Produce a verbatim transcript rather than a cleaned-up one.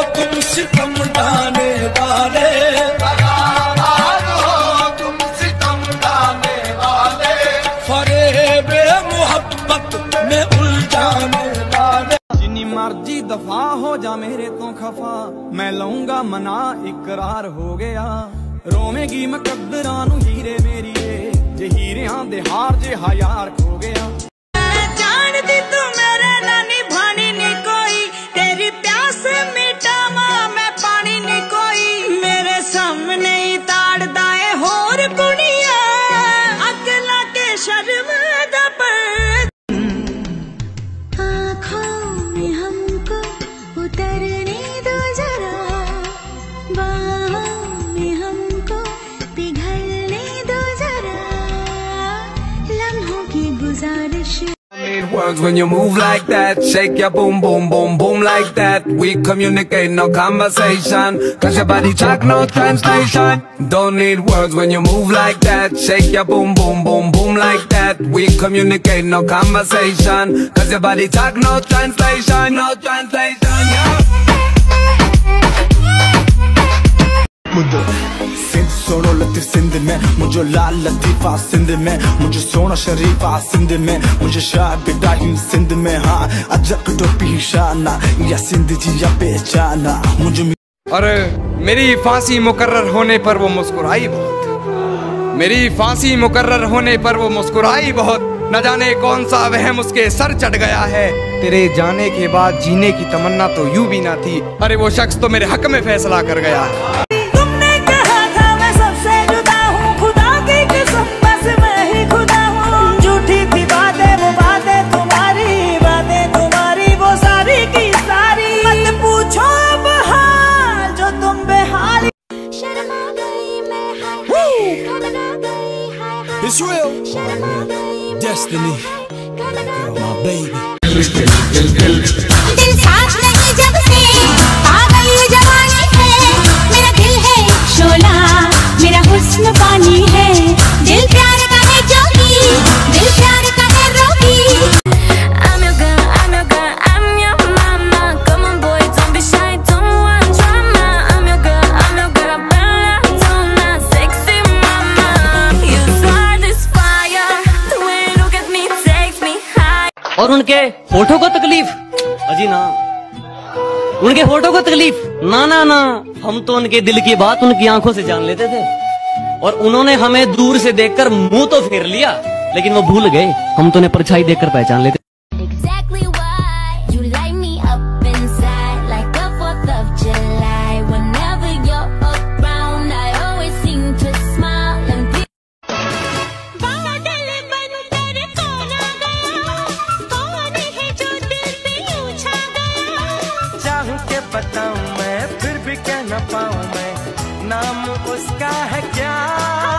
तुम सितम ढाने वाले, दगाबाज हो तुम सितम ढाने वाले, फरेबे मोहब्बत में उलझाने वाले। जितनी मर्जी दफा हो जा मेरे तो खफा, मैं लूंगा मना इकरार हो गया। रोवेगी मुकद्दरां नू हीरे मेरिए, जे हीरे दे हार जे हायार खो गया। जानती तू मेरे ना निभानी नी कोई, तेरी प्यास मिटावा मैं पानी नी कोई। मेरे सामने ही ताड़दा है होर कुड़िया, अगला के शर्म दा पर। आँखों में हमको उतरने दो जरा, बाहों में हमको पिघलने दो जरा, लम्हों की गुजारिश। Need words when you move like that, shake your boom boom boom boom like that. We communicate, no conversation, cause your body talk, no translation. Don't need words when you move like that, shake your boom boom boom boom like that. We communicate, no conversation, cause your body talk, no translation, no translation, yeah. मुझे सिंध सोनो लती सिंध में, मुझे लाल लतीफा सिंध में, मुझे सोना शरीफा सिंध में, मुझे शाह इब्राहिम सिंध में। हाँ अजक टोपी शाना या सिंध जी या पहचाना मुझे। अरे मेरी फांसी मुकर्रर होने पर वो मुस्कुराई बहुत, मेरी फांसी मुकर्रर होने पर वो मुस्कुराई बहुत। न जाने कौन सा वहम उसके सर चढ़ गया है, तेरे जाने के बाद जीने की तमन्ना तो यूं भी ना थी। अरे वो शख्स तो मेरे हक में फैसला कर गया। It's real. Destiny, my baby. दिल साथ नहीं जब से पागल ये जवानी है, मेरा दिल है शोला, मेरा हुस्न पानी है। दिल प्यार का है जोगी, दिल प्यार का है रोगी। I'm your girl, I'm your girl, I'm your mama. Come on boy, don't be shy, don't want drama. I'm your girl, I'm your girl, Bella Donna, sexy mama. You start this fire, the way you look at me takes me high. और उनके photo को तकलीफ अजी ना, उनके photo को तकलीफ ना ना ना, हम तो उनके दिल की बात उनकी आंखों से जान लेते थे। और उन्होंने हमें दूर से देखकर मुंह तो फेर लिया, लेकिन वो भूल गए हम तो उन्हें परछाई देखकर पहचान लेते। Exactly why you light me up inside like a fourth of July. Whenever you're around, I always seem to smile and be. बादल बनकर कौन आ गया, कौन है जो दिल पे यूं छा गया। चाहूं के बताऊं मैं फिर भी कह न पाऊं मैं, नाम उसका है क्या।